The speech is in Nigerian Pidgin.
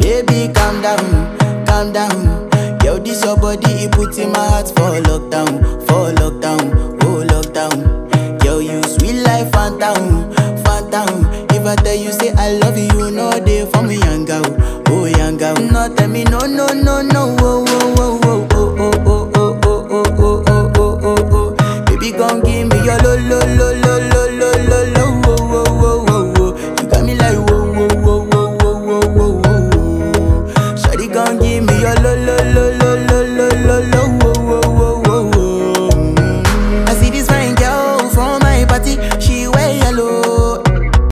Baby, calm down. Yo, this your body, it puts in my heart for lockdown, oh lockdown. Yo, you sweet life, phantom, phantom. If I tell you say I love you, you know they for me, young girl, oh young girl. No, tell me no, no, no, no, oh, oh, oh, oh, oh, oh, oh, oh, oh, oh, oh, oh, oh, oh. Baby, gon' give me your lo, lo, lo, lo, lo, lo, lo, lo, oh, oh, oh, oh, oh. You got me like whoa, whoa, whoa, whoa, whoa, whoa, whoa, whoa. Shawty gon' give me your lo, lo, lo.